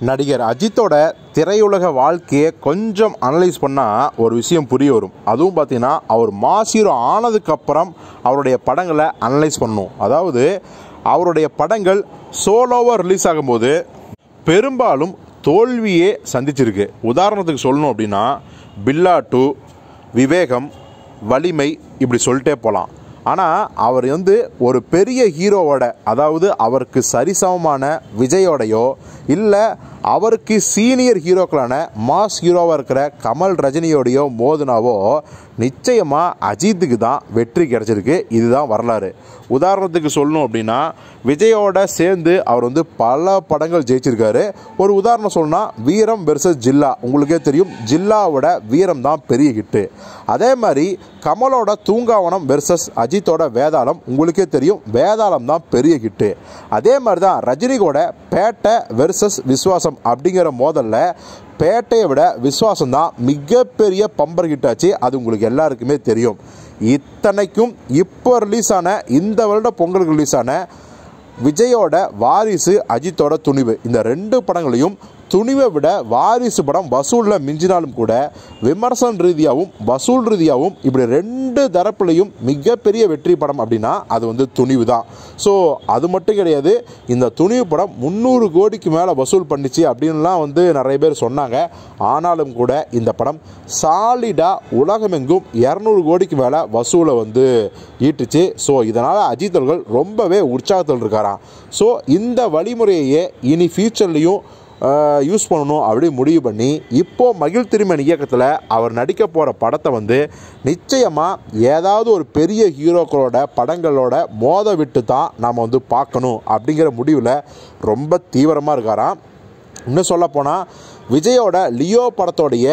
நடிகர் அஜித்தோட திரையுலக வாழ்க்கையை கொஞ்சம் அனலைஸ் பண்ணால் ஒரு விஷயம் புரிய வரும். அதுவும் பார்த்தீங்கன்னா அவர் மாஸ் ஹீரோ ஆனதுக்கப்புறம் அவருடைய படங்களை அனலைஸ் பண்ணணும். அதாவது அவருடைய படங்கள் சோலோவாக ரிலீஸ் ஆகும்போது பெரும்பாலும் தோல்வியே சந்திச்சிருக்கு. உதாரணத்துக்கு சொல்லணும் அப்படின்னா பில்லா 2, விவேகம், வலிமை இப்படி சொல்லிட்டே போகலாம். ஆனால் அவர் ஒரு பெரிய ஹீரோவோட, அதாவது அவருக்கு சரிசமமான விஜயோடையோ இல்லை அவருக்கு சீனியர் ஹீரோக்களான மாஸ் ஹீரோவாக இருக்கிற கமல் ரஜினியோடையோ மோதுனாவோ நிச்சயமாக அஜித்துக்கு தான் வெற்றி கிடச்சிருக்கு. இதுதான் வரலாறு. உதாரணத்துக்கு சொல்லணும் அப்படின்னா விஜயோட சேர்ந்து அவர் பல படங்கள் ஜெயிச்சிருக்காரு. ஒரு உதாரணம் சொல்லணும்னா வீரம் வெர்சஸ் ஜில்லா, உங்களுக்கே தெரியும், ஜில்லாவோட வீரம் தான் பெரிய ஹிட்டு. அதே மாதிரி கமலோட தூங்காவனம் வெர்சஸ் அஜித்தோட வேதாளம், உங்களுக்கே தெரியும், வேதாளம் தான் பெரிய ஹிட்டு. அதே மாதிரி தான் ரஜினியோட பேட்டை வெர்சஸ் விஸ்வாசம் அப்படிங்கிற மோதல்ல பேட்டையை விட விஸ்வாசம் தான் மிகப்பெரிய பம்பர் ஹிட் ஆச்சு. அது உங்களுக்கு எல்லாருக்குமே தெரியும். இத்தனைக்கும் இப்போ ரிலீஸ் ஆன, இந்த வருட பொங்கலுக்கு ரிலீஸ் ஆன விஜயோட வாரிசு, அஜித்தோட துணிவு, இந்த ரெண்டு படங்களையும் துணிவை விட வாரிசு படம் வசூலில் மிஞ்சினாலும் கூட விமர்சன ரீதியாகவும் வசூல் ரீதியாகவும் இப்படி ரெண்டு தரப்புலையும் மிகப்பெரிய வெற்றி படம் அப்படின்னா அது துணிவு தான். ஸோ அது மட்டும் கிடையாது, இந்த துணிவு படம் 300 கோடிக்கு மேலே வசூல் பண்ணிச்சு அப்படின்லாம் நிறைய பேர் சொன்னாங்க. ஆனாலும் கூட இந்த படம் சாலிடாக உலகமெங்கும் 200 கோடிக்கு மேலே வசூலை ஈட்டுச்சு. ஸோ இதனால் அஜித் அவர்கள் ரொம்பவே உற்சாகத்தில் இருக்காராம். ஸோ இந்த வழிமுறையே இனி ஃபியூச்சர்லேயும் யூஸ் பண்ணணும் அப்படி முடிவு பண்ணி இப்போது மகிழ் திருமணி இயக்கத்தில் அவர் நடிக்க போகிற படத்தை நிச்சயமாக ஏதாவது ஒரு பெரிய ஹீரோக்களோட படங்களோட மோத விட்டு தான் நாம் பார்க்கணும் அப்படிங்கிற முடிவில் ரொம்ப தீவிரமாக இருக்காராம். இன்னும் சொல்லப்போனால் விஜயோட லியோ படத்தோடைய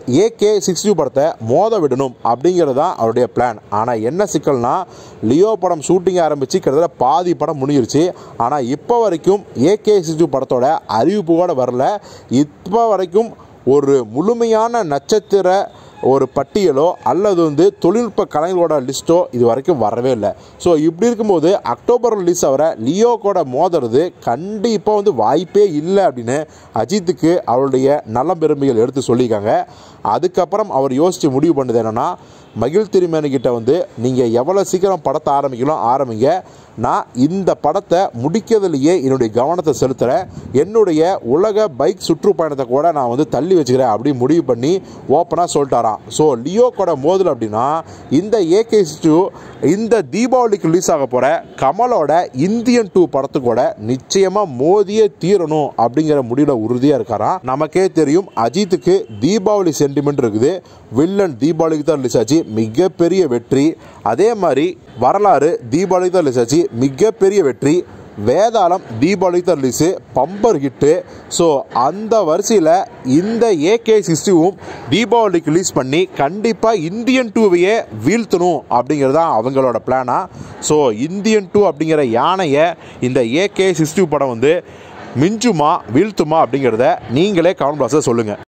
AK62 படத்தை மோத விடணும் அப்படிங்கிறது தான் அவருடைய பிளான். ஆனால் என்ன சிக்கல்னா லியோ படம் ஷூட்டிங் ஆரம்பித்து கிட்டத்தட்ட பாதி படம் முடிஞ்சிருச்சு. ஆனால் இப்போ வரைக்கும் AK62 படத்தோட அறிவிப்பு கூட வரல. இப்போ வரைக்கும் ஒரு முழுமையான நட்சத்திர ஒரு பட்டியலோ அல்லது தொழில்நுட்ப கலைஞர்களோட லிஸ்ட்டோ இது வரைக்கும் வரவே இல்லை. ஸோ இப்படி இருக்கும்போது அக்டோபர் ரிலீஸ் ஆகிற லியோ கூட மோதுறது கண்டிப்பாக வாய்ப்பே இல்லை அப்படின்னு அஜித்துக்கு அவருடைய நலம் பெருமைகள் எடுத்து சொல்லியிருக்காங்க. அதுக்கப்புறம் அவர் யோசித்து முடிவு பண்ணது என்னென்னா, மகிழ் திருமேனிக்கிட்ட நீங்கள் எவ்வளோ சீக்கிரம் படத்தை ஆரம்பிங்க, நான் இந்த படத்தை முடிக்கிறதுலையே என்னுடைய கவனத்தை செலுத்துகிறேன், என்னுடைய உலக பைக் சுற்றுப்பயணத்தை கூட நான் தள்ளி வச்சுக்கிறேன் அப்படி முடிவு பண்ணி ஓப்பனாக சொல்லிட்டாராம். ஸோ லியோ கூட மோதல் அப்படின்னா இந்த AK62 இந்த தீபாவளிக்கு ரிலீஸ் ஆக போகிற கமலோட இந்தியன் 2 படத்து கூட நிச்சயமாக மோதியே தீரணும் அப்படிங்கிற முடிவில் உறுதியாக இருக்காராம். நமக்கே தெரியும் அஜித்துக்கு தீபாவளி சென்டிமெண்ட் இருக்குது. வில்லன் தீபாவளிக்கு தான் ரிலீஸ் ஆச்சு, மிகப்பெரிய வெற்றி. அதே மாதிரி வரலாறு தீபாவளிக்கு தான் ரிலீஸ் ஆச்சு, மிகப்பெரிய வெற்றி. வேதாளம் தீபாவளிக்கு தான் ரிலீஸு, பம்பர் ஹிட்டு. ஸோ அந்த வரிசையில் இந்த AK62வும் தீபாவளிக்கு ரிலீஸ் பண்ணி கண்டிப்பாக இந்தியன் 2வையே வீழ்த்தணும் அப்படிங்கிறது தான் அவங்களோட பிளானா. ஸோ இந்தியன் 2 அப்படிங்கிற யானையை இந்த AK62 படம் மிஞ்சுமா வீழ்த்துமா அப்படிங்கிறத நீங்களே கமெண்ட் பாக்ஸில் சொல்லுங்கள்.